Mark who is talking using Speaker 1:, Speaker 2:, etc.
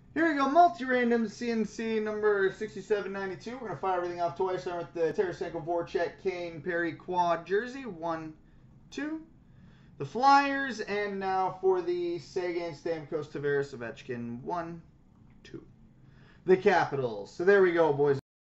Speaker 1: Here we go, multi-random CNC number 6792. We're going to fire everything off twice. Starting with the Tarasenko, Voracek, Kane, Perry quad jersey. 1, 2. The Flyers, and now for the Sagan, Stamkos, Tavares, Ovechkin. 1, 2. The Capitals. So there we go, boys.